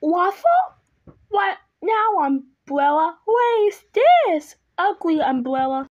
Waffle? What now, umbrella? What is this? Ugly umbrella.